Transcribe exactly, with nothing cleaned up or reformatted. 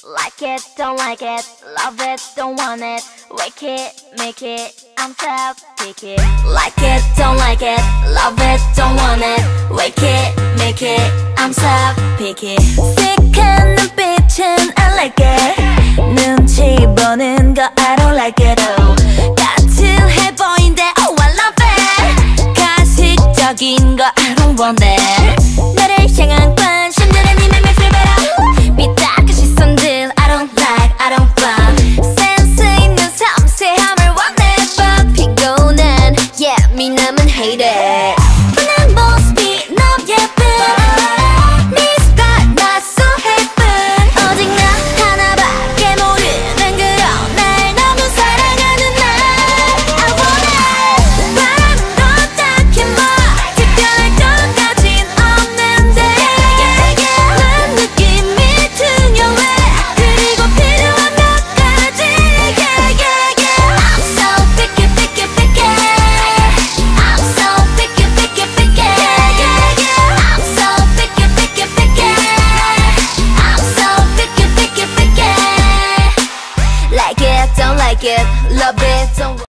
Like it, don't like it, love it, don't want it. Weki Meki, I'm so picky. Like it, don't like it, love it, don't want it. Weki Meki, I'm so picky. 시크한 눈빛은 I like it. 눈치 보는 거 I don't like it. Oh. 까칠해 보인대 oh I love it. 가식적인 거 I don't want it. 나를 향한 관심들은 이미 make me feel better. 삐딱한 시선들 I don't like, I don't want. 센스 있는 섬세함을 원해 but 피곤한 yeah 미남은 hate it. 뻔한 모습이 너무 예쁜 네 스타일 나 so 예쁜 오직 나 하나밖에 모르는 그런 날 너무 사랑하는 날 I want it. 바라는 건 딱히 뭐 특별할 것까진 없는데 난 느낌이 중요해 그리고 필요한 몇 가지 yeah, yeah, yeah. I'm so picky picky picky I'm so picky picky picky yeah, yeah, yeah. I'm so picky picky picky I'm so picky picky picky Like it, don't like it, love it, don't